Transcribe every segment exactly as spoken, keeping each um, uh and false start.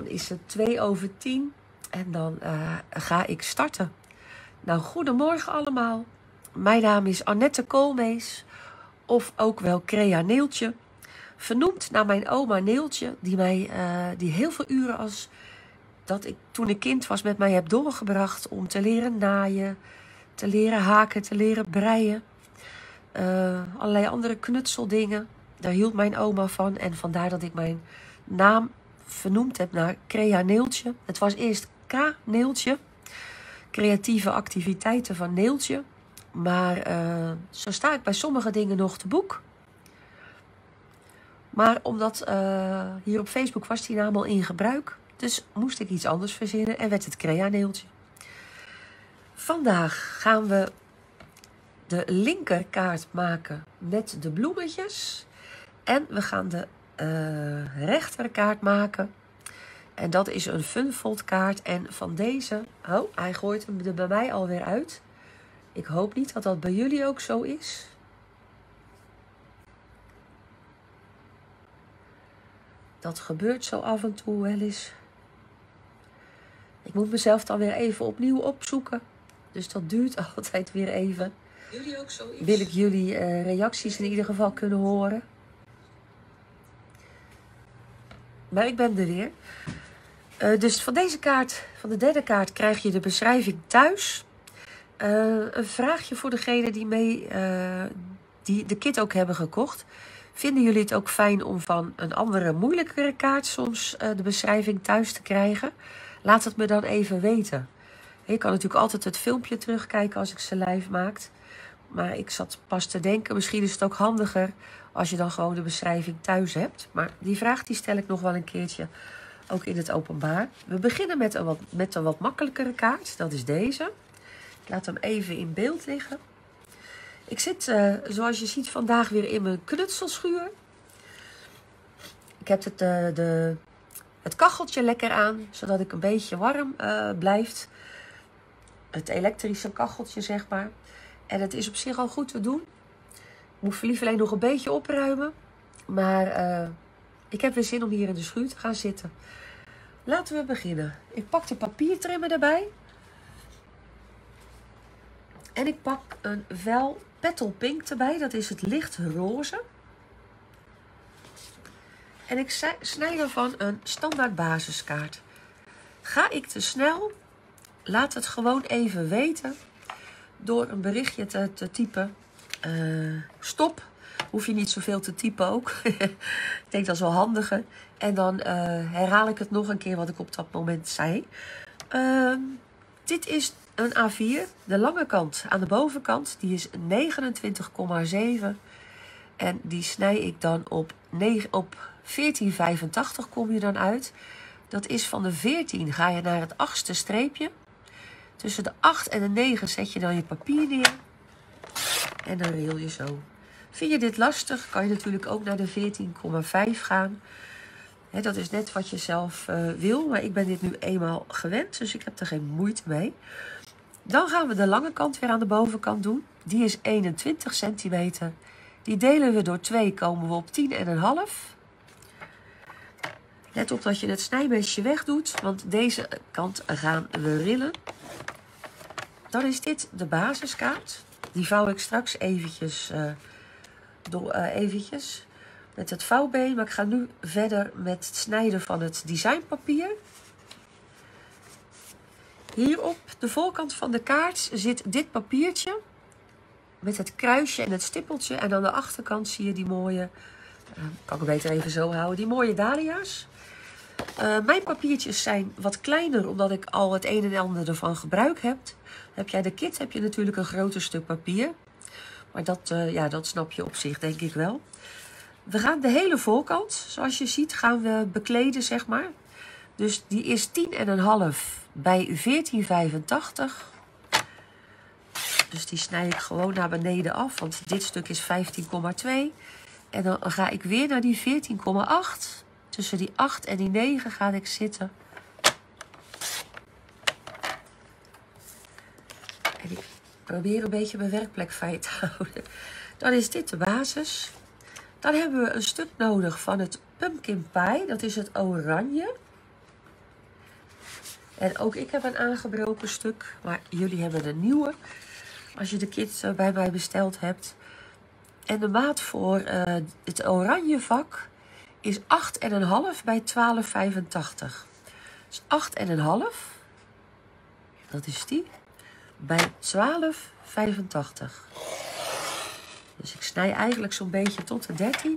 dan is het twee over tien en dan uh, ga ik starten. Nou, goedemorgen allemaal. Mijn naam is Annette Koolmees, of ook wel Crea Neeltje. Vernoemd naar mijn oma Neeltje, die, mij, uh, die heel veel uren als dat ik toen ik kind was met mij heb doorgebracht om te leren naaien, te leren haken, te leren breien. Uh, allerlei andere knutseldingen. Daar hield mijn oma van en vandaar dat ik mijn naam vernoemd heb naar Crea Neeltje. Het was eerst K Neeltje, creatieve activiteiten van Neeltje. Maar uh, zo sta ik bij sommige dingen nog te boek. Maar omdat uh, hier op Facebook was die naam al in gebruik, dus moest ik iets anders verzinnen en werd het Crea Neeltje. Vandaag gaan we de linkerkaart maken met de bloemetjes. En we gaan de uh, rechterkaart maken. En dat is een funfold kaart. En van deze... Oh, hij gooit hem er bij mij alweer uit. Ik hoop niet dat dat bij jullie ook zo is. Dat gebeurt zo af en toe wel eens. Ik moet mezelf dan weer even opnieuw opzoeken. Dus dat duurt altijd weer even. Jullie ook zoiets? Wil ik jullie uh, reacties in ieder geval kunnen horen. Maar ik ben er weer. Uh, dus van deze kaart, van de derde kaart, krijg je de beschrijving thuis. Uh, een vraagje voor degene die mee, uh, die de kit ook hebben gekocht. Vinden jullie het ook fijn om van een andere, moeilijkere kaart soms uh, de beschrijving thuis te krijgen? Laat het me dan even weten. Je kan natuurlijk altijd het filmpje terugkijken als ik ze live maak. Maar ik zat pas te denken, misschien is het ook handiger als je dan gewoon de beschrijving thuis hebt. Maar die vraag die stel ik nog wel een keertje, ook in het openbaar. We beginnen met een wat, met een wat makkelijkere kaart, dat is deze. Ik laat hem even in beeld liggen. Ik zit, uh, zoals je ziet, vandaag weer in mijn knutselschuur. Ik heb het, uh, de, het kacheltje lekker aan, zodat ik een beetje warm uh, blijf. Het elektrische kacheltje, zeg maar. En het is op zich al goed te doen. Ik moet liever alleen nog een beetje opruimen. Maar uh, ik heb weer zin om hier in de schuur te gaan zitten. Laten we beginnen. Ik pak de papiertrimmer erbij. En ik pak een vel Petal Pink erbij. Dat is het lichtroze. En ik snij ervan een standaard basiskaart. Ga ik te snel? Laat het gewoon even weten. Door een berichtje te, te typen. Uh, stop. Hoef je niet zoveel te typen ook. Ik denk dat is wel handiger. En dan uh, herhaal ik het nog een keer wat ik op dat moment zei. Uh, dit is een A vier. De lange kant aan de bovenkant. Die is negenentwintig komma zeven. En die snij ik dan op, op veertien vijfentachtig kom je dan uit. Dat is van de veertien ga je naar het achtste streepje. Tussen de acht en de negen zet je dan je papier neer. En dan reel je zo. Vind je dit lastig, kan je natuurlijk ook naar de veertien komma vijf gaan. He, dat is net wat je zelf uh, wil. Maar ik ben dit nu eenmaal gewend, dus ik heb er geen moeite mee. Dan gaan we de lange kant weer aan de bovenkant doen. Die is eenentwintig centimeter. Die delen we door twee, komen we op tien komma vijf. Let op dat je het snijmesje wegdoet, want deze kant gaan we rillen. Dan is dit de basiskaart. Die vouw ik straks eventjes, uh, door, uh, eventjes met het vouwbeen. Maar ik ga nu verder met het snijden van het designpapier. Hier op de voorkant van de kaart zit dit papiertje. Met het kruisje en het stippeltje. En aan de achterkant zie je die mooie, uh, kan ik beter even zo houden, die mooie dahlia's. Uh, mijn papiertjes zijn wat kleiner, omdat ik al het een en ander ervan gebruik heb. Heb jij de kit, heb je natuurlijk een groter stuk papier. Maar dat, uh, ja, dat snap je op zich, denk ik wel. We gaan de hele voorkant, zoals je ziet, gaan we bekleden, zeg maar. Dus die is tien komma vijf bij veertien vijfentachtig. Dus die snij ik gewoon naar beneden af, want dit stuk is vijftien komma twee. En dan ga ik weer naar die veertien komma acht. Tussen die acht en die negen ga ik zitten. En ik probeer een beetje mijn werkplek fijn te houden. Dan is dit de basis. Dan hebben we een stuk nodig van het pumpkin pie. Dat is het oranje. En ook ik heb een aangebroken stuk, maar jullie hebben een nieuwe. Als je de kit uh, bij mij besteld hebt. En de maat voor uh, het oranje vak is acht komma vijf bij twaalf vijfentachtig. Dus acht komma vijf, dat is die, bij twaalf vijfentachtig. Dus ik snij eigenlijk zo'n beetje tot de dertien.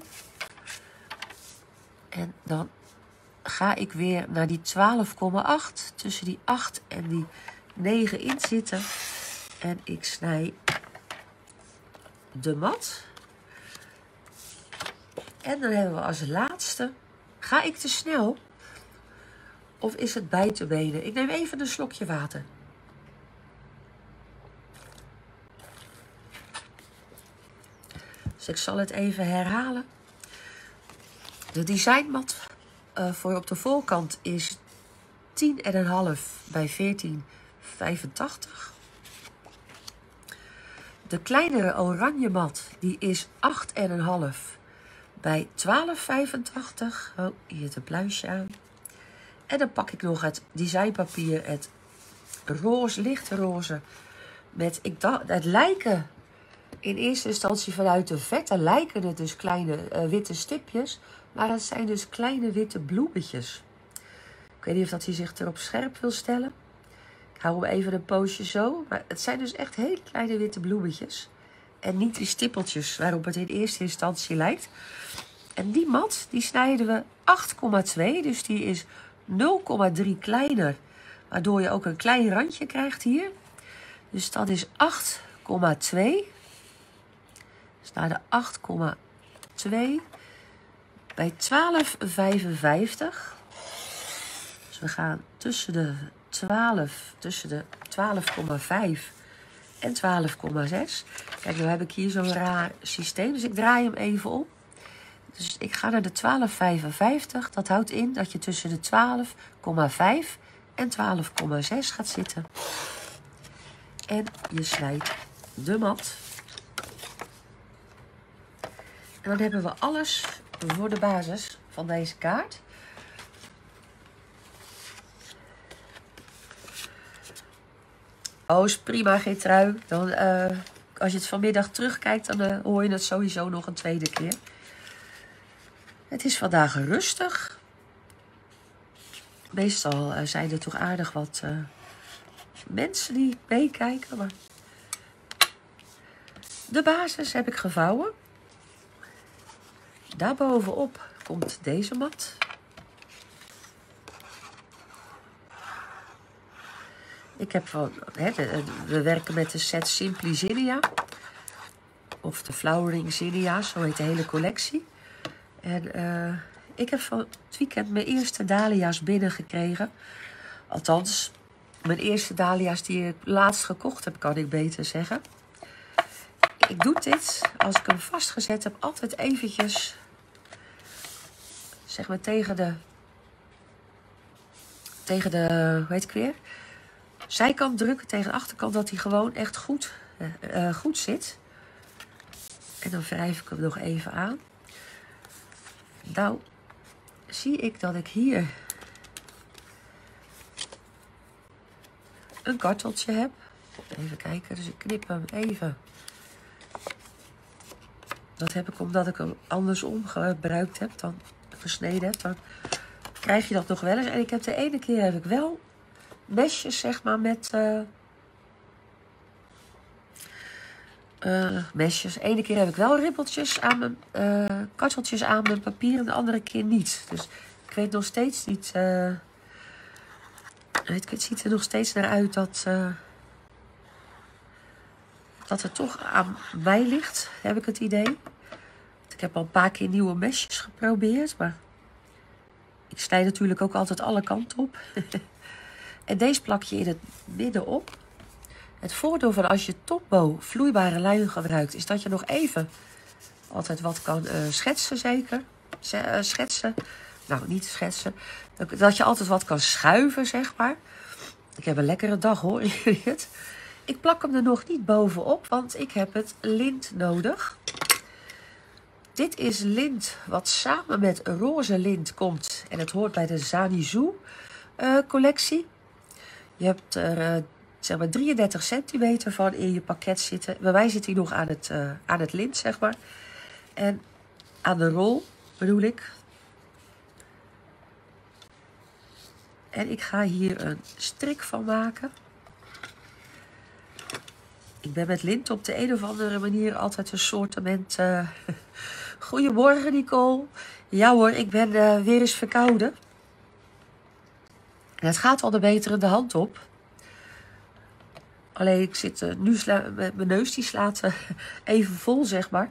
En dan ga ik weer naar die twaalf komma acht. Tussen die acht en die negen in zitten. En ik snij de mat. En dan hebben we als laatste, ga ik te snel of is het bij te benen? Ik neem even een slokje water. Dus ik zal het even herhalen. De designmat uh, voor op de voorkant is tien komma vijf bij veertien vijfentachtig. De kleinere oranje mat die is acht komma vijf bij twaalf vijfentachtig. Oh, hier het een pluisje aan. En dan pak ik nog het designpapier, het roze, lichte roze. Met, ik dacht, het lijken in eerste instantie vanuit de vette, lijken het dus kleine uh, witte stipjes. Maar het zijn dus kleine witte bloemetjes. Ik weet niet of dat hij zich erop scherp wil stellen. Ik hou hem even een poosje zo. Maar het zijn dus echt hele kleine witte bloemetjes. En niet die stippeltjes waarop het in eerste instantie lijkt. En die mat, die snijden we acht komma twee. Dus die is nul komma drie kleiner. Waardoor je ook een klein randje krijgt hier. Dus dat is acht komma twee. Dus naar de acht komma twee. Bij twaalf vijfenvijftig. Dus we gaan tussen de twaalf, tussen de twaalf komma vijf en twaalf komma zes. Kijk, nu heb ik hier zo'n raar systeem. Dus ik draai hem even om. Dus ik ga naar de twaalf vijfenvijftig. Dat houdt in dat je tussen de twaalf komma vijf en twaalf komma zes gaat zitten. En je snijdt de mat. En dan hebben we alles voor de basis van deze kaart. Oh, is prima, geen trui. Dan, uh, als je het vanmiddag terugkijkt, dan uh, hoor je het sowieso nog een tweede keer. Het is vandaag rustig. Meestal uh, zijn er toch aardig wat uh, mensen die meekijken. Maar de basis heb ik gevouwen. Daarbovenop komt deze mat. Ik heb van, hè, de, we werken met de set Simply Zinnia. Of de Flowering Zinnia, zo heet de hele collectie. En uh, ik heb van het weekend mijn eerste dahlia's binnengekregen. Althans, mijn eerste dahlia's die ik laatst gekocht heb, kan ik beter zeggen. Ik doe dit, als ik hem vastgezet heb, altijd eventjes, zeg maar tegen de, tegen de, hoe heet ik weer, zijkant drukken, tegen de achterkant, dat hij gewoon echt goed, uh, goed zit. En dan wrijf ik hem nog even aan. Nou, zie ik dat ik hier een karteltje heb. Even kijken, dus ik knip hem even. Dat heb ik omdat ik hem andersom gebruikt heb, dan gesneden heb. Dan krijg je dat nog wel eens. En ik heb de ene keer heb ik wel mesjes, zeg maar, met uh, uh, mesjes. De ene keer heb ik wel ribbeltjes aan mijn uh, karteltjes aan mijn papier en de andere keer niet. Dus ik weet nog steeds niet. Uh, het ziet er nog steeds naar uit dat, uh, dat het toch aan mij ligt, heb ik het idee. Ik heb al een paar keer nieuwe mesjes geprobeerd, maar ik snij natuurlijk ook altijd alle kanten op. En deze plak je in het midden op. Het voordeel van als je Tombow vloeibare lijn gebruikt, is dat je nog even altijd wat kan uh, schetsen, zeker. Z uh, schetsen. Nou, niet schetsen. Dat je altijd wat kan schuiven, zeg maar. Ik heb een lekkere dag, hoor. Ik plak hem er nog niet bovenop, want ik heb het lint nodig. Dit is lint wat samen met roze lint komt. En het hoort bij de Zanizu uh, collectie. Je hebt er uh, zeg maar drieëndertig centimeter van in je pakket zitten. Bij mij zit hij nog aan het, uh, aan het lint, zeg maar. En aan de rol bedoel ik. En ik ga hier een strik van maken. Ik ben met lint op de een of andere manier altijd een soortement... Uh, Goedemorgen, Nicole. Ja hoor, ik ben uh, weer eens verkouden. En het gaat al de betere de hand op. Alleen ik zit uh, nu... Sla- mijn neus die slaat uh, even vol, zeg maar.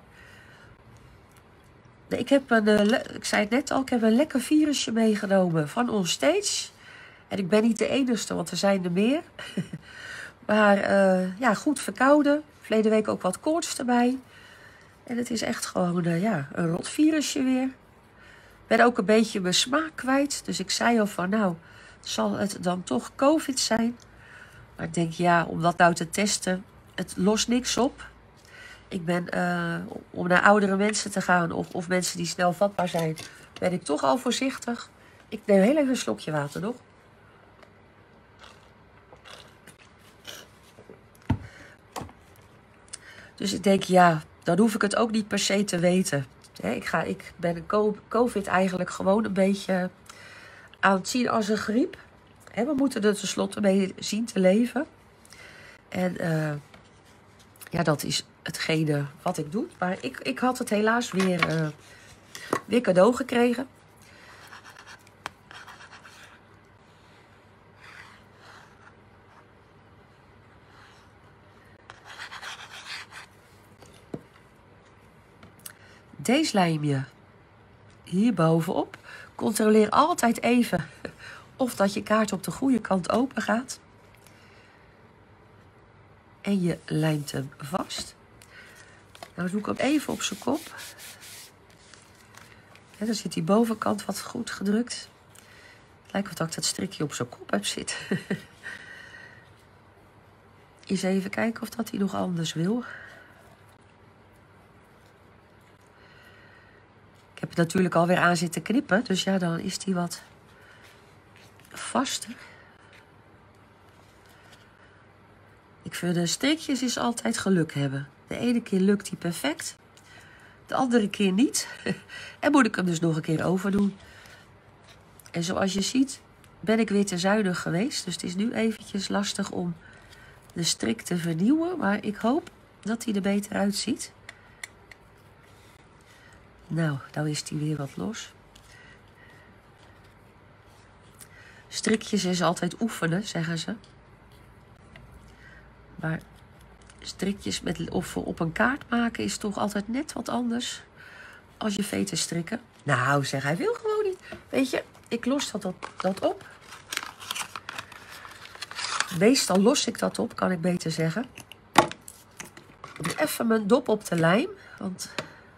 Nee, ik heb een... Uh, le- ik zei het net al, ik heb een lekker virusje meegenomen van Onstage. En ik ben niet de enige, want er zijn er meer. Maar uh, ja, goed verkouden. Verleden week ook wat koorts erbij. En het is echt gewoon uh, ja, een rot virusje weer. Ik ben ook een beetje mijn smaak kwijt. Dus ik zei al van nou, zal het dan toch COVID zijn? Maar ik denk ja, om dat nou te testen, het lost niks op. Ik ben, uh, om naar oudere mensen te gaan of, of mensen die snel vatbaar zijn, ben ik toch al voorzichtig. Ik neem heel even een slokje water nog. Dus ik denk, ja, dan hoef ik het ook niet per se te weten. He, ik, ga, ik ben een COVID eigenlijk gewoon een beetje aan het zien als een griep. He, we moeten er tenslotte mee zien te leven. En uh, ja, dat is hetgene wat ik doe. Maar ik, ik had het helaas weer, uh, weer cadeau gekregen. Deze lijmje hier bovenop. Controleer altijd even of dat je kaart op de goede kant open gaat. En je lijmt hem vast. Nou doe ik hem even op zijn kop. Ja, dan zit die bovenkant wat goed gedrukt. Het lijkt of dat ik dat strikje op zijn kop heb zitten. Eens even kijken of dat hij nog anders wil. Ik heb het natuurlijk alweer aan zitten knippen. Dus ja, dan is die wat vaster. Ik vind de strikjes is altijd geluk hebben. De ene keer lukt die perfect. De andere keer niet. En moet ik hem dus nog een keer overdoen. En zoals je ziet ben ik weer te zuinig geweest. Dus het is nu eventjes lastig om de strik te vernieuwen. Maar ik hoop dat hij er beter uitziet. Nou, nou is hij weer wat los. Strikjes is altijd oefenen, zeggen ze. Maar strikjes met, of op een kaart maken is toch altijd net wat anders als je veten strikken. Nou, zeg, hij wil gewoon niet. Weet je, ik los dat op. Dat op. Meestal los ik dat op, kan ik beter zeggen. Ik doe even mijn dop op de lijm, want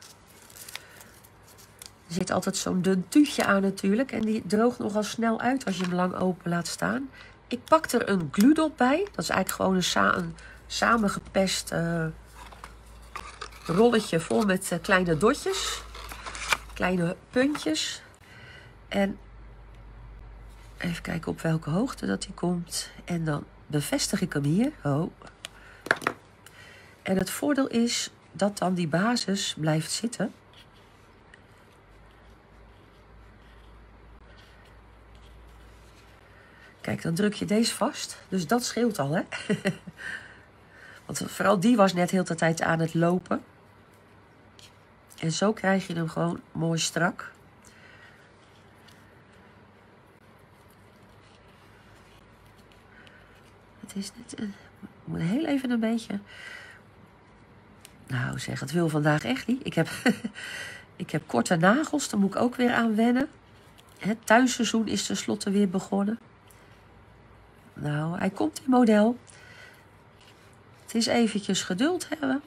er zit altijd zo'n dun tuutje aan natuurlijk. En die droogt nogal snel uit als je hem lang open laat staan. Ik pak er een gludop bij. Dat is eigenlijk gewoon een, sa een samengepest uh, rolletje vol met uh, kleine dotjes. Kleine puntjes. En even kijken op welke hoogte dat die komt. En dan bevestig ik hem hier. Oh. En het voordeel is dat dan die basis blijft zitten. Kijk, dan druk je deze vast. Dus dat scheelt al, hè? Want vooral die was net heel de tijd aan het lopen. En zo krijg je hem gewoon mooi strak. Het is net... Uh, moet heel even een beetje... Nou zeg, het wil vandaag echt niet. Ik heb, ik heb korte nagels, daar moet ik ook weer aan wennen. Het tuinseizoen is tenslotte weer begonnen. Nou, hij komt in model. Het is eventjes geduld hebben.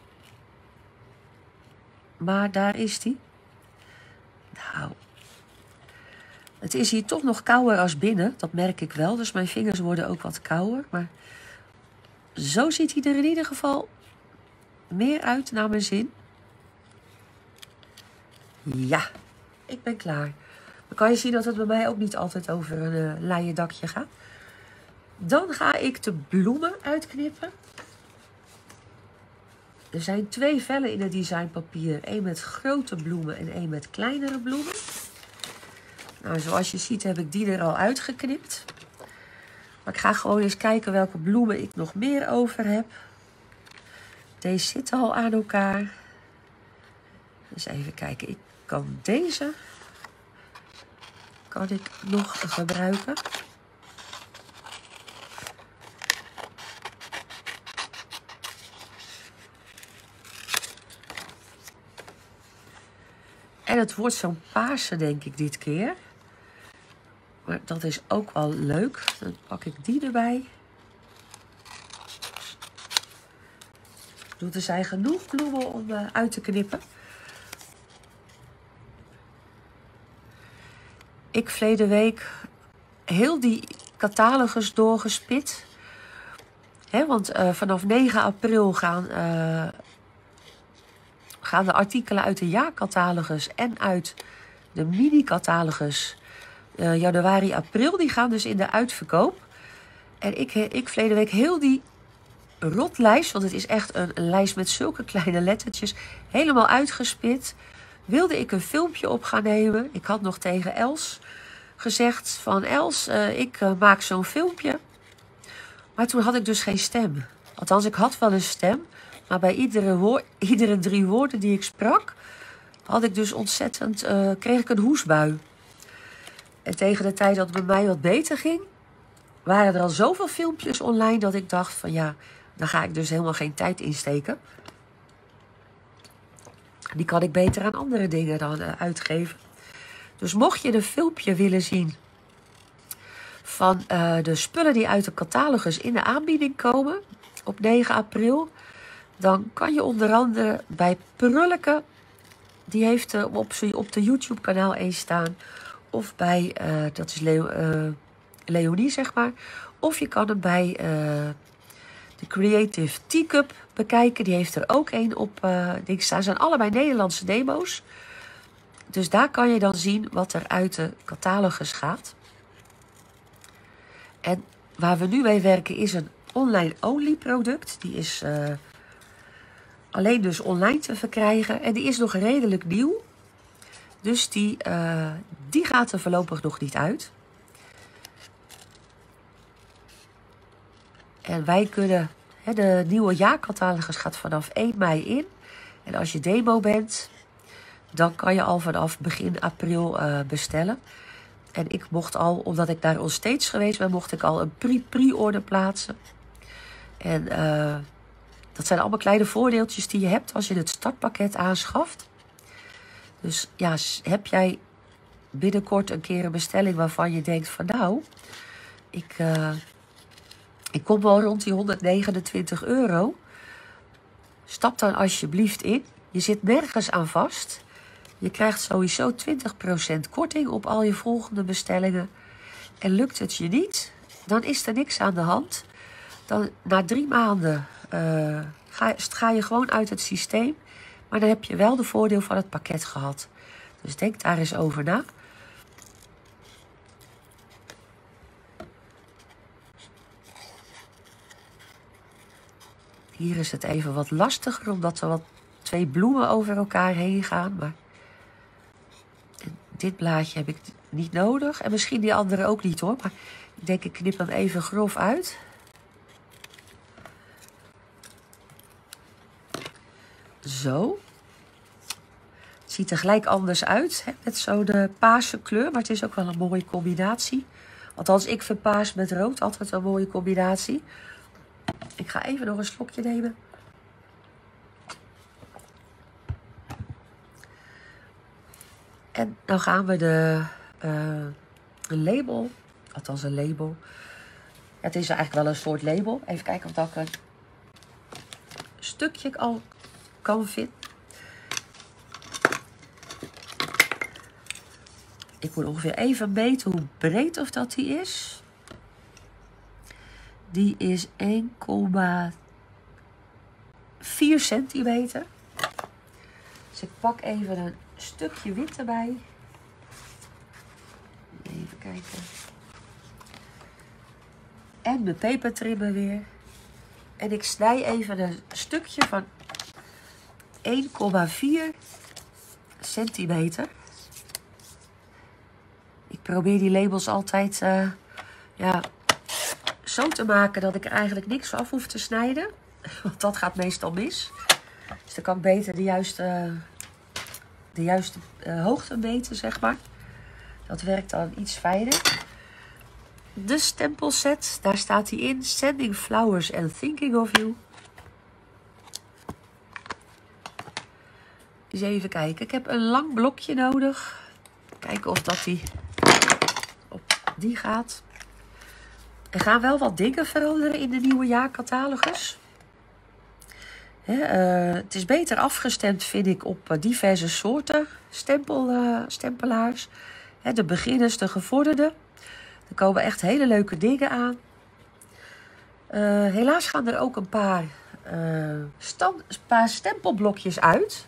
Maar daar is hij. Nou, het is hier toch nog kouder als binnen. Dat merk ik wel. Dus mijn vingers worden ook wat kouder. Maar zo ziet hij er in ieder geval meer uit naar mijn zin. Ja, ik ben klaar. Dan kan je zien dat het bij mij ook niet altijd over een uh, leien dakje gaat. Dan ga ik de bloemen uitknippen. Er zijn twee vellen in het designpapier. Eén met grote bloemen en één met kleinere bloemen. Nou, zoals je ziet heb ik die er al uitgeknipt. Maar ik ga gewoon eens kijken welke bloemen ik nog meer over heb. Deze zitten al aan elkaar. Dus even kijken. Ik kan deze kan ik nog gebruiken. En het wordt zo'n paarse, denk ik, dit keer. Maar dat is ook wel leuk. Dan pak ik die erbij. Er zijn genoeg bloemen om uh, uit te knippen. Ik verleden week heel die catalogus doorgespit. He, want uh, vanaf negen april gaan, uh, gaan de artikelen uit de jaarcatalogus en uit de mini-catalogus uh, januari, april. Die gaan dus in de uitverkoop. En ik, ik verleden week heel die rotlijst, want het is echt een, een lijst met zulke kleine lettertjes, helemaal uitgespit. Wilde ik een filmpje op gaan nemen. Ik had nog tegen Els gezegd van Els, uh, ik uh, maak zo'n filmpje. Maar toen had ik dus geen stem. Althans, ik had wel een stem. Maar bij iedere, woord, iedere drie woorden die ik sprak, had ik dus ontzettend, uh, kreeg ik een hoesbui. En tegen de tijd dat het bij mij wat beter ging, waren er al zoveel filmpjes online dat ik dacht van ja, daar ga ik dus helemaal geen tijd in steken. Die kan ik beter aan andere dingen dan uh, uitgeven. Dus mocht je een filmpje willen zien van uh, de spullen die uit de catalogus in de aanbieding komen op negen april, dan kan je onder andere bij Prulleke, die heeft uh, op, op de YouTube kanaal eens staan, of bij, uh, dat is Leo, uh, Leonie zeg maar, of je kan hem bij uh, de Creative Teacup bekijken, die heeft er ook één op uh, ding staan. Zijn allebei Nederlandse demo's. Dus daar kan je dan zien wat er uit de catalogus gaat. En waar we nu mee werken is een online-only product. Die is uh, alleen dus online te verkrijgen. En die is nog redelijk nieuw. Dus die, uh, die gaat er voorlopig nog niet uit. En wij kunnen, hè, de nieuwe jaarcatalogus gaat vanaf één mei in. En als je demo bent, dan kan je al vanaf begin april uh, bestellen. En ik mocht al, omdat ik daar onsteeds geweest ben, mocht ik al een pre-order plaatsen. En uh, dat zijn allemaal kleine voordeeltjes die je hebt als je het startpakket aanschaft. Dus ja, heb jij binnenkort een keer een bestelling waarvan je denkt van nou, ik, uh, ik kom wel rond die honderdnegenentwintig euro. Stap dan alsjeblieft in. Je zit nergens aan vast. Je krijgt sowieso twintig procent korting op al je volgende bestellingen. En lukt het je niet, dan is er niks aan de hand. Dan na drie maanden uh, ga, ga je gewoon uit het systeem. Maar dan heb je wel de voordeel van het pakket gehad. Dus denk daar eens over na. Hier is het even wat lastiger, omdat er wat twee bloemen over elkaar heen gaan. Maar dit blaadje heb ik niet nodig. En misschien die andere ook niet hoor. Maar ik denk ik knip hem even grof uit. Zo. Het ziet er gelijk anders uit. Hè? Met zo'n paarse kleur. Maar het is ook wel een mooie combinatie. Althans, ik vind paars met rood altijd een mooie combinatie. Ik ga even nog een slokje nemen. En dan gaan we de uh, een label, althans een label. Het is eigenlijk wel een soort label. Even kijken of dat ik een stukje al kan vinden. Ik moet ongeveer even meten hoe breed of dat die is. Die is één komma vier centimeter. Dus ik pak even een stukje wit erbij. Even kijken. En mijn pepertrimmer weer. En ik snij even een stukje van één komma vier centimeter. Ik probeer die labels altijd uh, ja, zo te maken dat ik er eigenlijk niks af hoef te snijden. Want dat gaat meestal mis. Dus dan kan ik beter de juiste, de juiste uh, hoogte meten, zeg maar. Dat werkt dan iets fijner. De stempelset, daar staat hij in. Sending flowers and thinking of you. Eens even kijken. Ik heb een lang blokje nodig. Kijken of dat die op die gaat. Er gaan wel wat dingen veranderen in de nieuwe jaarcatalogus. He, uh, het is beter afgestemd, vind ik, op uh, diverse soorten stempel, uh, stempelaars. He, de beginners, de gevorderden. Er komen echt hele leuke dingen aan. Uh, helaas gaan er ook een paar, uh, stand, een paar stempelblokjes uit.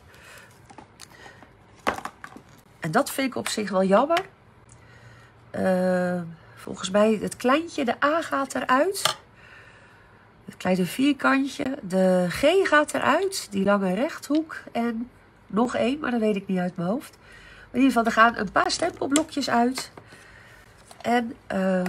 En dat vind ik op zich wel jammer. Uh, volgens mij het kleintje, de A gaat eruit. Het kleine vierkantje. De G gaat eruit. Die lange rechthoek. En nog één, maar dat weet ik niet uit mijn hoofd. Maar in ieder geval, er gaan een paar stempelblokjes uit. En uh,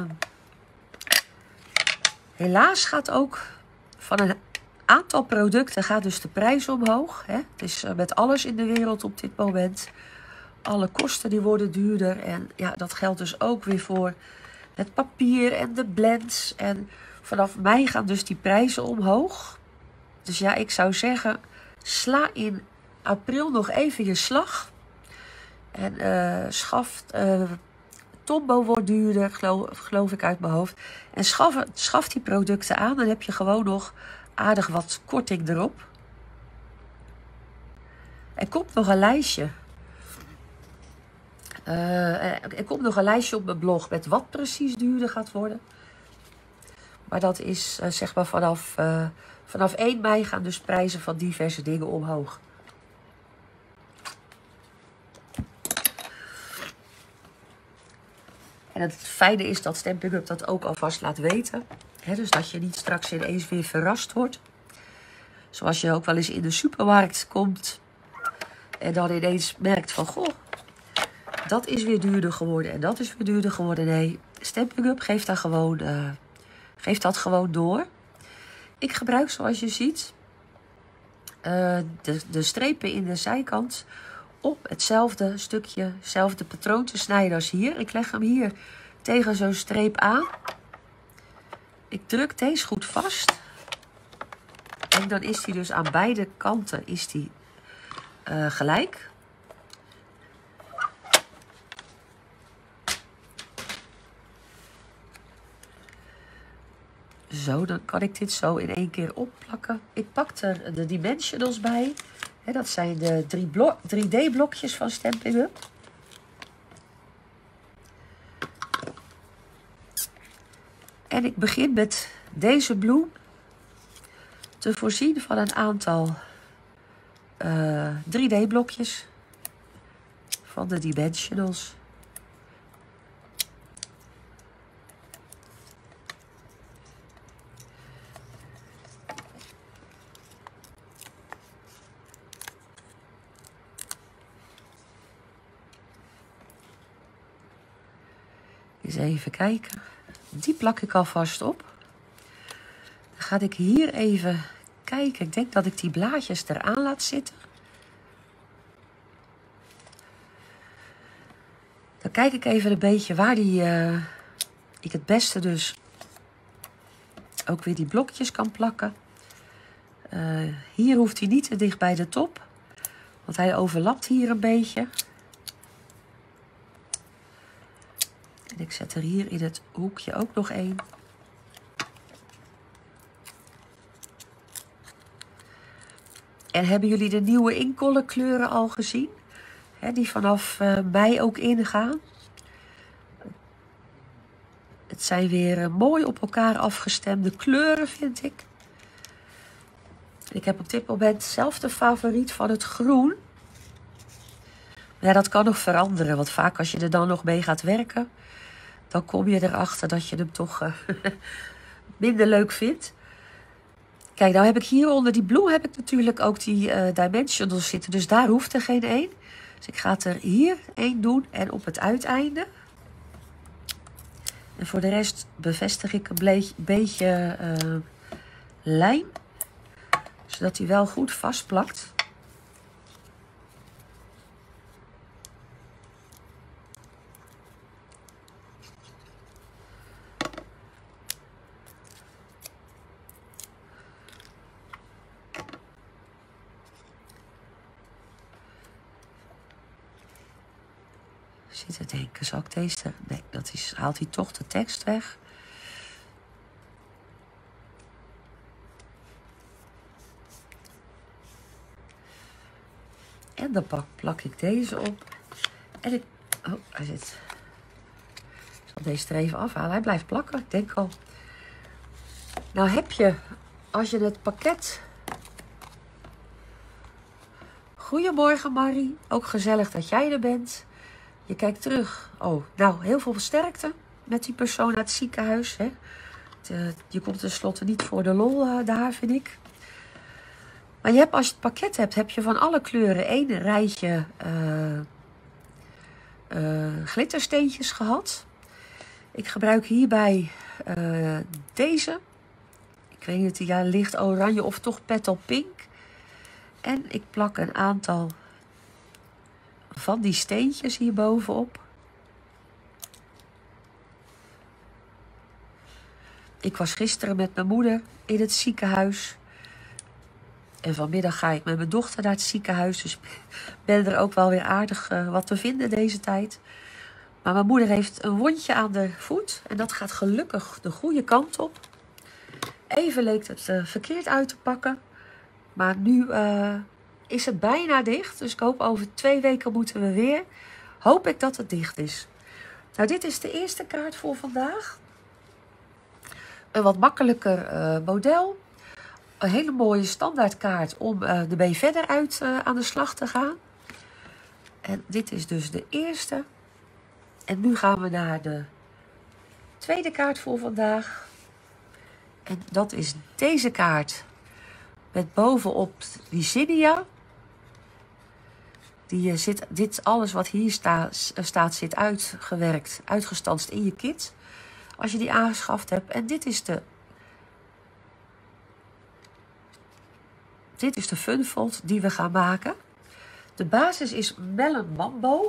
helaas gaat ook van een aantal producten gaat dus de prijs omhoog. Hè? Het is uh, met alles in de wereld op dit moment. Alle kosten die worden duurder. En ja, dat geldt dus ook weer voor het papier en de blends. En vanaf mei gaan dus die prijzen omhoog. Dus ja, ik zou zeggen, sla in april nog even je slag. En uh, schaf, uh, Tombow wordt duurder, geloof, geloof ik uit mijn hoofd. En schaf, schaf die producten aan, dan heb je gewoon nog aardig wat korting erop. Er komt nog een lijstje. Uh, er komt nog een lijstje op mijn blog met wat precies duurder gaat worden. Maar dat is uh, zeg maar vanaf, uh, vanaf één mei gaan dus prijzen van diverse dingen omhoog. En het fijne is dat Stampin' Up dat ook alvast laat weten. He, dus dat je niet straks ineens weer verrast wordt. Zoals je ook wel eens in de supermarkt komt. En dan ineens merkt van, goh, dat is weer duurder geworden. En dat is weer duurder geworden. Nee, Stampin' Up geeft, daar gewoon, uh, geeft dat gewoon door. Ik gebruik, zoals je ziet, uh, de, de strepen in de zijkant op hetzelfde stukje, hetzelfde patroon te snijden als hier. Ik leg hem hier tegen zo'n streep aan. Ik druk deze goed vast. En dan is die dus aan beide kanten is die, uh, gelijk. Zo, dan kan ik dit zo in één keer opplakken. Ik pak er de dimensionals bij. He, dat zijn de drie D blokjes van Stampin' Up. En ik begin met deze bloem te voorzien van een aantal uh, drie D blokjes van de dimensionals. Eens even kijken. Die plak ik alvast op. Dan ga ik hier even kijken. Ik denk dat ik die blaadjes eraan laat zitten. Dan kijk ik even een beetje waar die, uh, ik het beste dus ook weer die blokjes kan plakken. Uh, hier hoeft hij niet te dicht bij de top. Want hij overlapt hier een beetje. En ik zet er hier in het hoekje ook nog één. En hebben jullie de nieuwe inkollenkleuren al gezien? He, die vanaf uh, mei ook ingaan. Het zijn weer uh, mooi op elkaar afgestemde kleuren, vind ik. Ik heb op dit moment zelf de favoriet van het groen. Ja, dat kan nog veranderen. Want vaak als je er dan nog mee gaat werken, dan kom je erachter dat je hem toch uh, minder leuk vindt. Kijk, nou heb ik hier onder die bloem heb ik natuurlijk ook die uh, dimensionals zitten. Dus daar hoeft er geen één. Dus ik ga er hier één doen en op het uiteinde. En voor de rest bevestig ik een beetje uh, lijm. Zodat hij wel goed vastplakt. Zit te denken, zal ik deze... Nee, dat is, haalt hij toch de tekst weg. En dan pak, plak ik deze op. En ik... Oh, hij zit... Ik zal deze er even afhalen. Hij blijft plakken, ik denk al. Nou heb je, als je het pakket... Goedemorgen Marie, ook gezellig dat jij er bent. Je kijkt terug. Oh, nou, heel veel sterkte met die persoon uit het ziekenhuis. Hè. Je komt tenslotte niet voor de lol uh, daar, vind ik. Maar je hebt, als je het pakket hebt, heb je van alle kleuren één rijtje uh, uh, glittersteentjes gehad. Ik gebruik hierbij uh, deze. Ik weet niet, ja, licht oranje of toch petal pink. En ik plak een aantal van die steentjes hier bovenop. Ik was gisteren met mijn moeder in het ziekenhuis. En vanmiddag ga ik met mijn dochter naar het ziekenhuis. Dus ben er ook wel weer aardig uh, wat te vinden deze tijd. Maar mijn moeder heeft een wondje aan de voet. En dat gaat gelukkig de goede kant op. Even leek het uh, verkeerd uit te pakken. Maar nu uh, is het bijna dicht. Dus ik hoop over twee weken moeten we weer. Hoop ik dat het dicht is. Nou, dit is de eerste kaart voor vandaag. Een wat makkelijker uh, model. Een hele mooie standaardkaart om uh, ermee verder uit uh, aan de slag te gaan. En dit is dus de eerste. En nu gaan we naar de tweede kaart voor vandaag. En dat is deze kaart. Met bovenop die zinnia. Die uh, zit, dit alles wat hier sta, staat zit uitgewerkt, uitgestanst in je kit. Als je die aangeschaft hebt. En dit is de... Dit is de funfold die we gaan maken. De basis is Melon Mambo.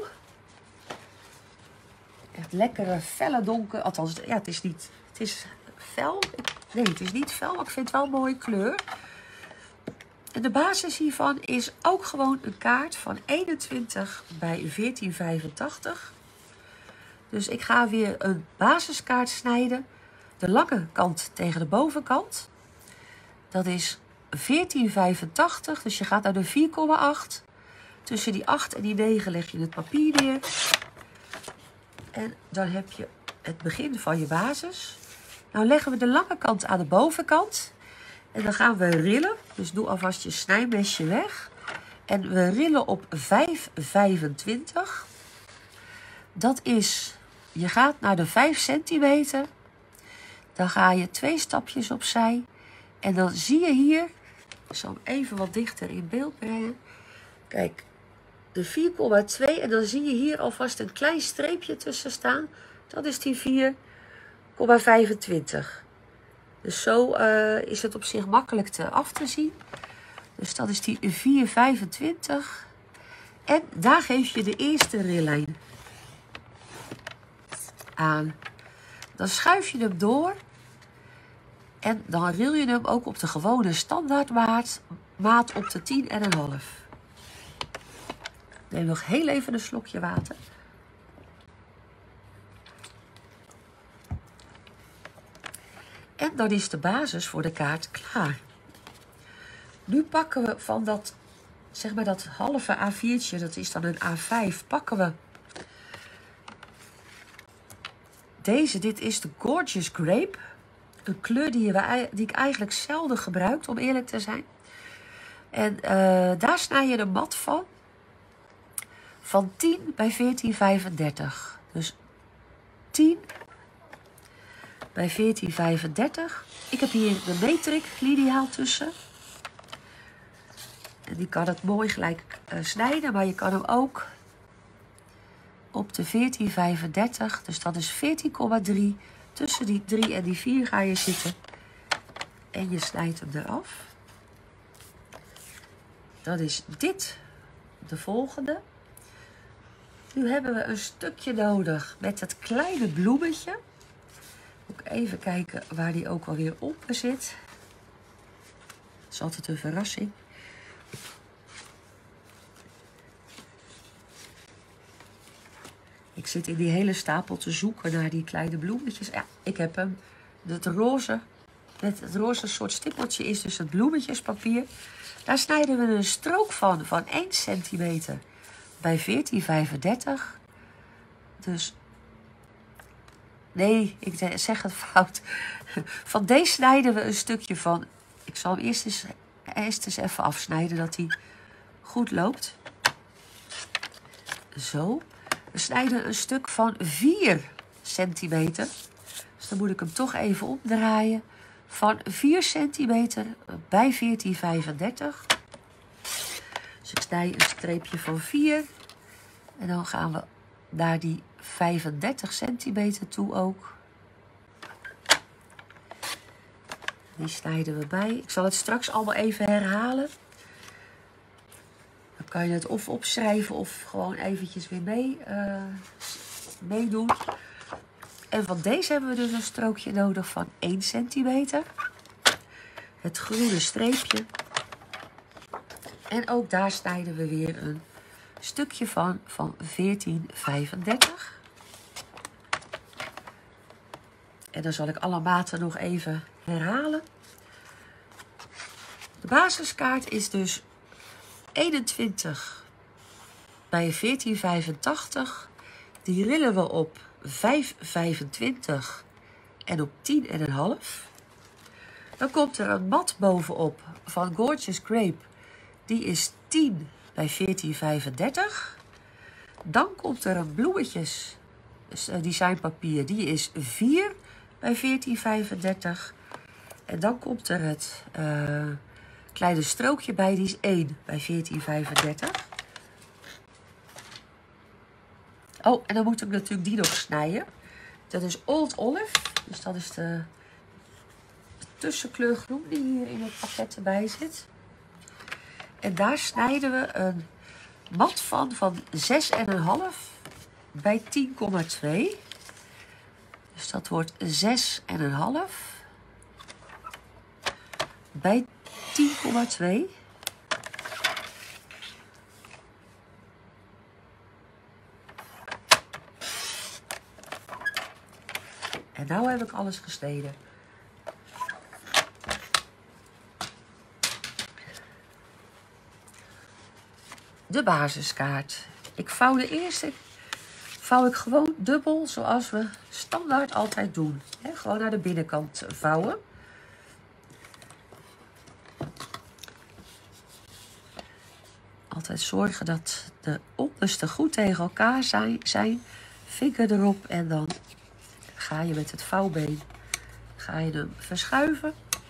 Echt lekkere, felle donker. Althans, ja, het is niet... Het is fel. Nee, het is niet fel, maar ik vind het wel een mooie kleur. En de basis hiervan is ook gewoon een kaart van eenentwintig bij veertien vijfentachtig. Dus ik ga weer een basiskaart snijden. De lange kant tegen de bovenkant. Dat is veertien vijfentachtig. Dus je gaat naar de vier komma acht. Tussen die acht en die negen leg je het papier neer. En dan heb je het begin van je basis. Nou leggen we de lange kant aan de bovenkant. En dan gaan we rillen. Dus doe alvast je snijmesje weg. En we rillen op vijf komma vijfentwintig. Dat is, je gaat naar de vijf centimeter. Dan ga je twee stapjes opzij. En dan zie je hier, ik zal hem even wat dichter in beeld brengen. Kijk, de vier komma twee. En dan zie je hier alvast een klein streepje tussen staan. Dat is die vier komma vijfentwintig. Dus zo uh, is het op zich makkelijk te af te zien. Dus dat is die vier komma vijfentwintig. En daar geef je de eerste rillijn aan. Dan schuif je hem door. En dan ril je hem ook op de gewone standaardmaat. Maat op de tien komma vijf. Neem nog heel even een slokje water. En dan is de basis voor de kaart klaar. Nu pakken we van dat, zeg maar dat halve A viertje, dat is dan een A vijf, pakken we deze. Dit is de Gorgeous Grape. Een kleur die, je, die ik eigenlijk zelden gebruik, om eerlijk te zijn. En uh, daar snij je de mat van. Van tien bij veertien vijfendertig. Dus tien bij veertien vijfendertig. Ik heb hier de Matrix liniaal tussen. En die kan het mooi gelijk uh, snijden, maar je kan hem ook op de veertien vijfendertig. Dus dat is veertien komma drie. Tussen die drie en die vier ga je zitten. En je snijdt hem eraf. Dan is dit de volgende. Nu hebben we een stukje nodig met het kleine bloemetje. Moet ik even kijken waar die ook alweer op zit. Dat is altijd een verrassing. Ik zit in die hele stapel te zoeken naar die kleine bloemetjes. Ja, ik heb hem. Het roze, met het roze soort stippeltje is dus het bloemetjespapier. Daar snijden we een strook van, van één centimeter bij veertien vijfendertig. Dus, nee, ik zeg het fout. Van deze snijden we een stukje van. Ik zal hem eerst eens, eerst eens even afsnijden, dat hij goed loopt. Zo. We snijden een stuk van vier centimeter. Dus dan moet ik hem toch even omdraaien. Van vier centimeter bij veertien vijfendertig. Dus ik snij een streepje van vier. En dan gaan we naar die vijfendertig centimeter toe ook. Die snijden we bij. Ik zal het straks allemaal even herhalen. Dan kan je het of opschrijven of gewoon eventjes weer mee, uh, meedoen. En van deze hebben we dus een strookje nodig van één centimeter. Het groene streepje. En ook daar snijden we weer een stukje van, van veertien vijfendertig. En dan zal ik alle maten nog even herhalen. De basiskaart is dus eenentwintig bij veertien vijfentachtig. Die rillen we op vijf vijfentwintig en op tien komma vijf. Dan komt er een mat bovenop van Gorgeous Grape. Die is tien bij veertien vijfendertig. Dan komt er een bloemetjes designpapier. Die is vier bij veertien vijfendertig. En dan komt er het uh, kleine strookje bij. Die is één bij veertien vijfendertig. Oh, en dan moet ik natuurlijk die nog snijden. Dat is Old Olive. Dus dat is de, de tussenkleur groen die hier in het pakket erbij zit. En daar snijden we een mat van van zes komma vijf bij tien komma twee. Dus dat wordt zes komma vijf bij tien komma twee. En nou heb ik alles gesneden. De basiskaart. Ik vouw de eerste vouw ik gewoon dubbel zoals we standaard altijd doen. He, gewoon naar de binnenkant vouwen. Altijd zorgen dat de onderste goed tegen elkaar zijn. zijn. Vinger erop en dan ga je met het vouwbeen ga je hem verschuiven.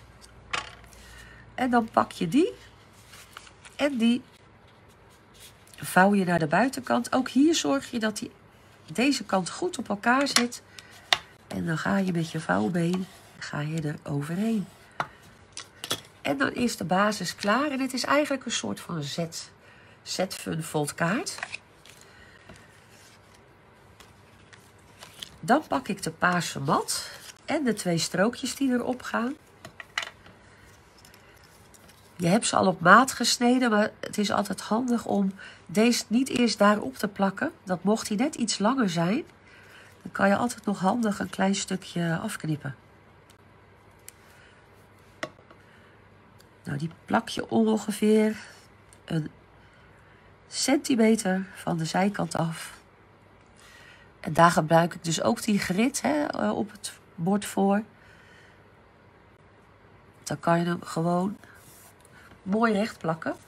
En dan pak je die en die vouw je naar de buitenkant. Ook hier zorg je dat die, deze kant goed op elkaar zit. En dan ga je met je vouwbeen ga je er overheen. En dan is de basis klaar. En het is eigenlijk een soort van Z, Z-fun fold kaart. Dan pak ik de paarse mat en de twee strookjes die erop gaan. Je hebt ze al op maat gesneden, maar het is altijd handig om deze niet eerst daarop te plakken. Dat mocht hij net iets langer zijn, dan kan je altijd nog handig een klein stukje afknippen. Nou, die plak je ongeveer een centimeter van de zijkant af. En daar gebruik ik dus ook die grid hè, op het bord voor. Dan kan je hem gewoon mooi recht plakken.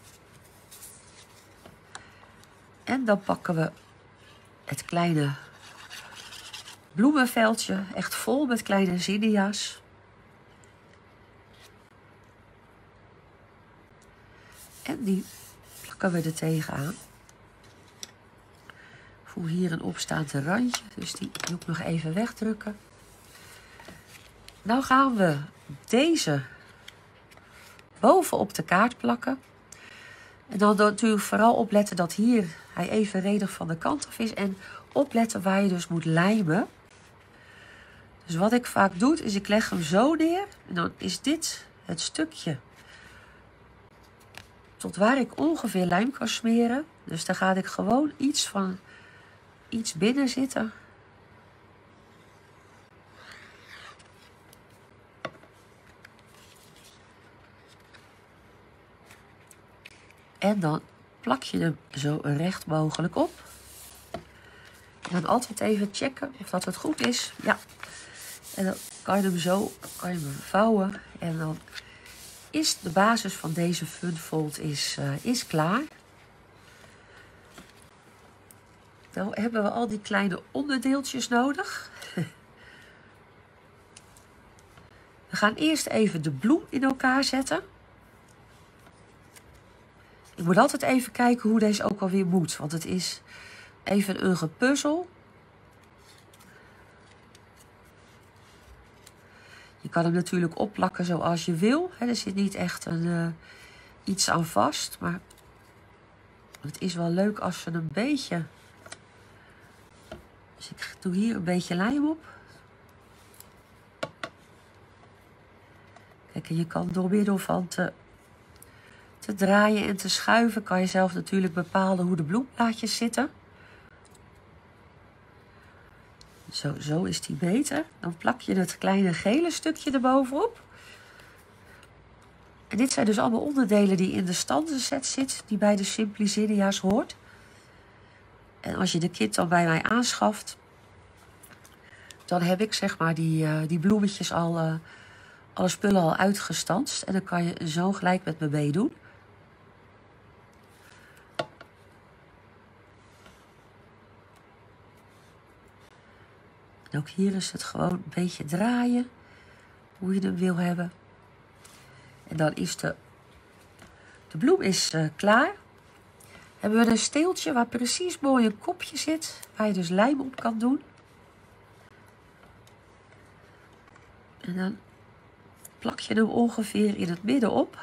En dan pakken we het kleine bloemenveldje, echt vol met kleine zinnia's. En die plakken we er tegenaan. Ik voel hier een opstaand randje, dus die moet ik nog even wegdrukken. Nou gaan we deze bovenop de kaart plakken. En dan natuurlijk vooral opletten dat hier hij evenredig van de kant af is. En opletten waar je dus moet lijmen. Dus wat ik vaak doe, is ik leg hem zo neer. En dan is dit het stukje tot waar ik ongeveer lijm kan smeren. Dus daar ga ik gewoon iets van iets binnen zitten. En dan plak je hem zo recht mogelijk op. En dan altijd even checken of dat het goed is. Ja. En dan kan je hem zo kan je hem vouwen. En dan is de basis van deze funfold is, uh, is klaar. Dan hebben we al die kleine onderdeeltjes nodig. We gaan eerst even de bloem in elkaar zetten. Ik moet altijd even kijken hoe deze ook alweer moet. Want het is even een gepuzzel. Je kan hem natuurlijk opplakken zoals je wil. Er zit niet echt een, uh, iets aan vast. Maar het is wel leuk als je een beetje... Dus ik doe hier een beetje lijm op. Kijk, en je kan door middel van te, te draaien en te schuiven... kan je zelf natuurlijk bepalen hoe de bloemblaadjes zitten. Zo, zo is die beter. Dan plak je het kleine gele stukje erbovenop. En dit zijn dus allemaal onderdelen die in de standenset zit, die bij de Simply Zinnia's hoort. En als je de kit dan bij mij aanschaft, dan heb ik zeg maar die, uh, die bloemetjes al, uh, alle spullen al uitgestanst. En dan kan je zo gelijk met me meedoen. En ook hier is het gewoon een beetje draaien, hoe je hem wil hebben. En dan is de, de bloem is uh, klaar. Hebben we een steeltje waar precies mooi een kopje zit, waar je dus lijm op kan doen. En dan plak je hem ongeveer in het midden op.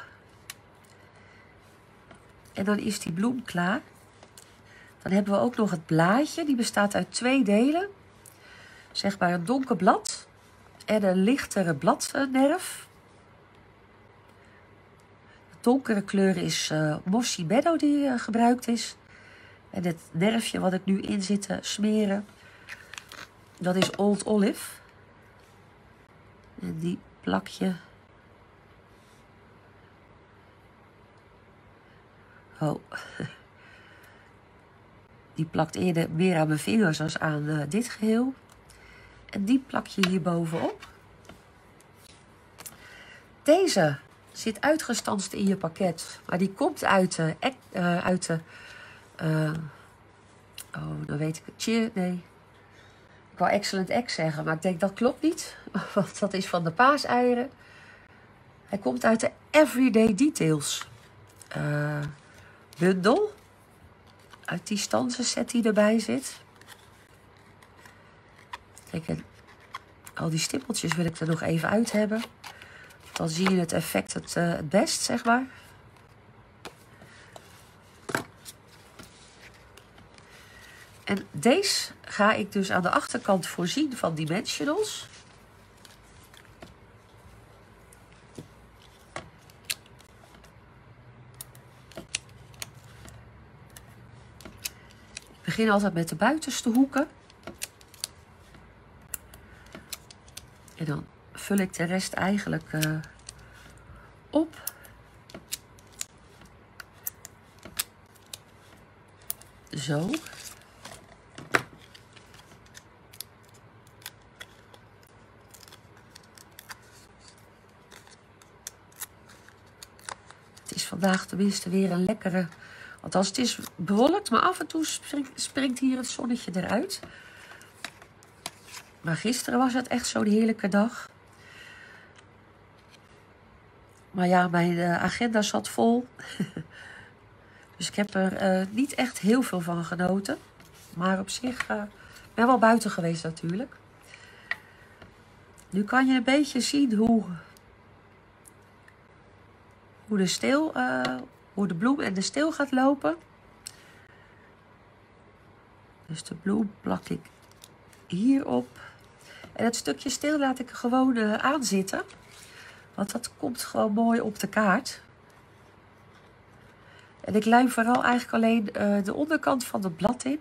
En dan is die bloem klaar. Dan hebben we ook nog het blaadje, die bestaat uit twee delen. Zeg maar een donker blad en een lichtere bladnerf. De donkere kleur is uh, Mossy Meadow die uh, gebruikt is. En het nerfje wat ik nu in zit te smeren, dat is Old Olive. En die plak je. Oh. Die plakt eerder meer aan mijn vingers dan aan uh, dit geheel. En die plak je hier bovenop. Deze zit uitgestanst in je pakket. Maar die komt uit de... Uh, uit de uh, oh, dan weet ik het. Cheer, nee. Ik wou Excellent Egg zeggen, maar ik denk dat klopt niet. Want dat is van de paaseieren. Hij komt uit de Everyday Details uh, bundel. Uit die stanzenset die erbij zit. Kijk, en al die stippeltjes wil ik er nog even uit hebben. Dan zie je het effect het, uh, het best, zeg maar. En deze ga ik dus aan de achterkant voorzien van dimensionals. Ik begin altijd met de buitenste hoeken. En dan vul ik de rest eigenlijk uh, op. Zo. Het is vandaag tenminste weer een lekkere... Althans, het is bewolkt, maar af en toe springt, springt hier het zonnetje eruit. Maar gisteren was het echt zo'n heerlijke dag. Maar ja, mijn uh, agenda zat vol. Dus ik heb er uh, niet echt heel veel van genoten. Maar op zich uh, ben wel buiten geweest natuurlijk. Nu kan je een beetje zien hoe, hoe, de, steel, uh, hoe de bloem en de steel gaat lopen. Dus de bloem plak ik hierop. En het stukje steel laat ik er gewoon uh, aan zitten. Want dat komt gewoon mooi op de kaart. En ik lijm vooral eigenlijk alleen uh, de onderkant van het blad in.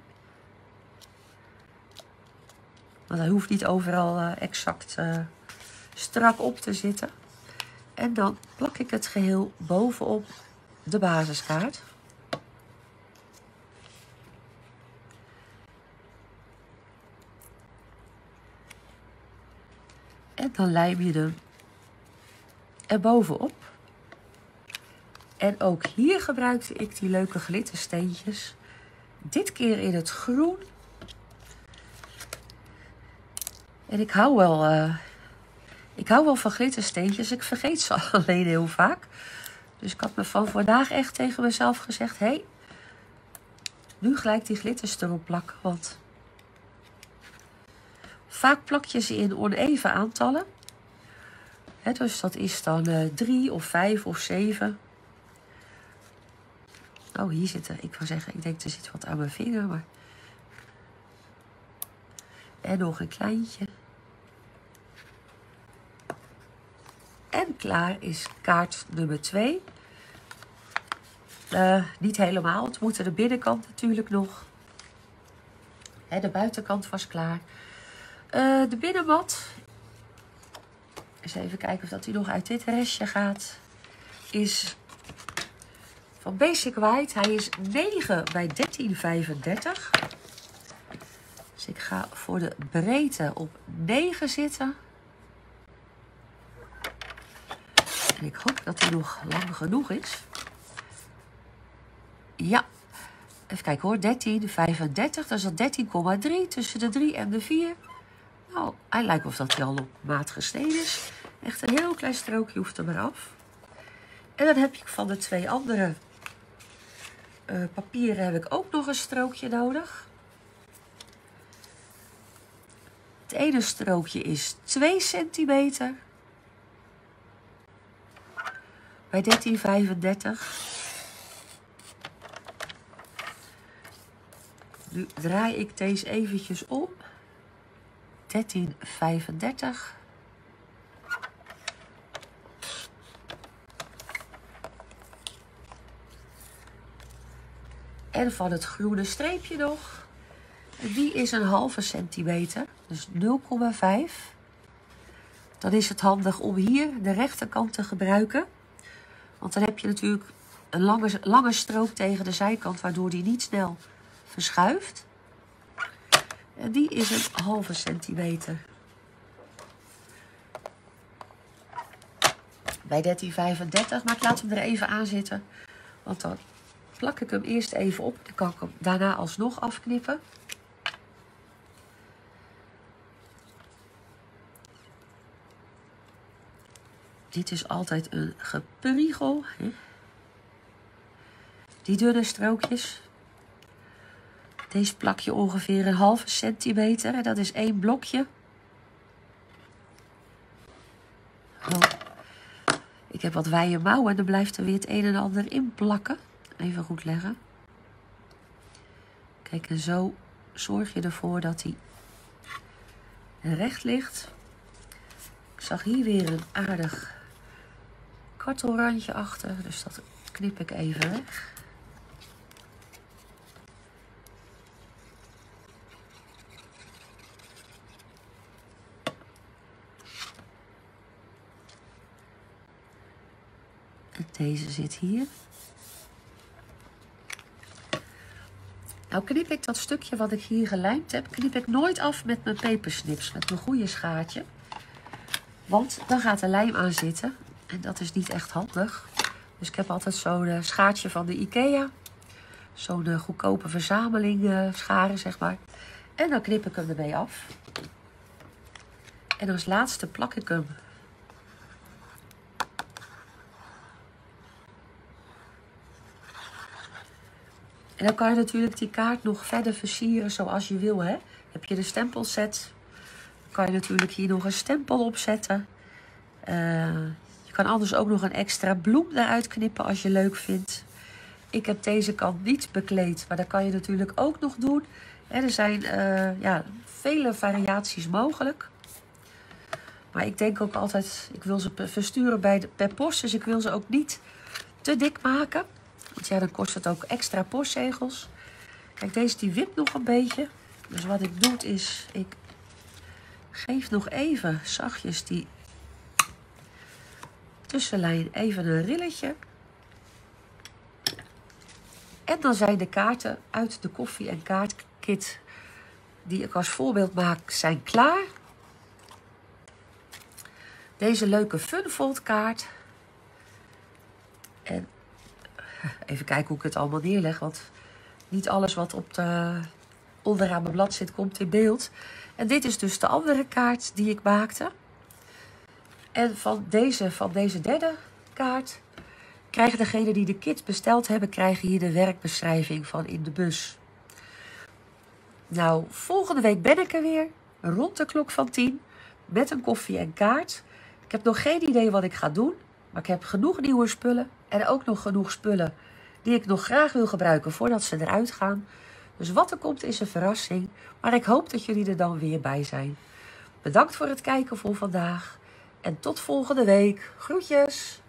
Want hij hoeft niet overal uh, exact uh, strak op te zitten. En dan plak ik het geheel bovenop de basiskaart. En dan lijm je hem er bovenop. En ook hier gebruikte ik die leuke glittersteentjes. Dit keer in het groen. En ik hou wel, uh, ik hou wel van glittersteentjes. Ik vergeet ze alleen heel vaak. Dus ik had me van vandaag echt tegen mezelf gezegd. Hé, hey, nu gelijk die glitters erop plakken. Want vaak plak je ze in oneven aantallen. He, dus dat is dan uh, drie of vijf of zeven. Oh, hier zit er, ik wou zeggen, ik denk er zit wat aan mijn vinger, maar... En nog een kleintje. En klaar is kaart nummer twee. Uh, niet helemaal, het moet de binnenkant natuurlijk nog. Hè, de buitenkant was klaar. Uh, de binnenmat. Eens even kijken of dat die nog uit dit restje gaat. Is van Basic White. Hij is negen bij dertien vijfendertig. Dus ik ga voor de breedte op negen zitten. En ik hoop dat hij nog lang genoeg is. Ja. Even kijken hoor. dertien vijfendertig. Dat is dat dertien komma drie tussen de drie en de vier. Nou, hij lijkt of dat hij al op maat gesneden is. Echt een heel klein strookje hoeft er maar af. En dan heb ik van de twee andere uh, papieren heb ik ook nog een strookje nodig. Het ene strookje is twee centimeter. Bij dertien vijfendertig. Nu draai ik deze eventjes om. dertien vijfendertig. En van het groene streepje nog. Die is een halve centimeter. Dus nul komma vijf. Dan is het handig om hier de rechterkant te gebruiken. Want dan heb je natuurlijk een lange, lange strook tegen de zijkant. Waardoor die niet snel verschuift. En die is een halve centimeter. Bij dertien vijfendertig. Maar ik laat hem er even aan zitten. Want dan plak ik hem eerst even op. Dan kan ik hem daarna alsnog afknippen. Dit is altijd een gepriegel. Hè? Die dunne strookjes. Deze plak je ongeveer een halve centimeter. En dat is één blokje. Oh. Ik heb wat wijde mouwen en dan blijft er weer het een en ander in plakken. Even goed leggen. Kijk, en zo zorg je ervoor dat hij recht ligt. Ik zag hier weer een aardig kartelrandje achter. Dus dat knip ik even weg. En deze zit hier. Nou knip ik dat stukje wat ik hier gelijmd heb, knip ik nooit af met mijn pepersnips, met mijn goede schaartje. Want dan gaat er lijm aan zitten en dat is niet echt handig. Dus ik heb altijd zo'n schaartje van de IKEA. Zo'n goedkope verzameling uh, scharen, zeg maar. En dan knip ik hem ermee af. En als laatste plak ik hem en dan kan je natuurlijk die kaart nog verder versieren zoals je wil. Hè? Heb je de stempelset, kan je natuurlijk hier nog een stempel op zetten. Uh, je kan anders ook nog een extra bloem eruit knippen als je leuk vindt. Ik heb deze kant niet bekleed, maar dat kan je natuurlijk ook nog doen. En er zijn uh, ja, vele variaties mogelijk. Maar ik denk ook altijd, ik wil ze versturen bij de, per post, dus ik wil ze ook niet te dik maken. Want ja, dan kost het ook extra postzegels. Kijk, deze die wipt nog een beetje. Dus wat ik doe is, ik geef nog even zachtjes die tussenlijn even een rilletje. En dan zijn de kaarten uit de koffie- en kaartkit die ik als voorbeeld maak, zijn klaar. Deze leuke Funfold kaart. En even kijken hoe ik het allemaal neerleg, want niet alles wat op de, onderaan mijn blad zit komt in beeld. En dit is dus de andere kaart die ik maakte. En van deze, van deze derde kaart krijgen degenen die de kit besteld hebben, krijgen hier de werkbeschrijving van in de bus. Nou, volgende week ben ik er weer, rond de klok van tien, met een koffie en kaart. Ik heb nog geen idee wat ik ga doen, maar ik heb genoeg nieuwe spullen en ook nog genoeg spullen die ik nog graag wil gebruiken voordat ze eruit gaan. Dus wat er komt is een verrassing, maar ik hoop dat jullie er dan weer bij zijn. Bedankt voor het kijken voor vandaag en tot volgende week. Groetjes!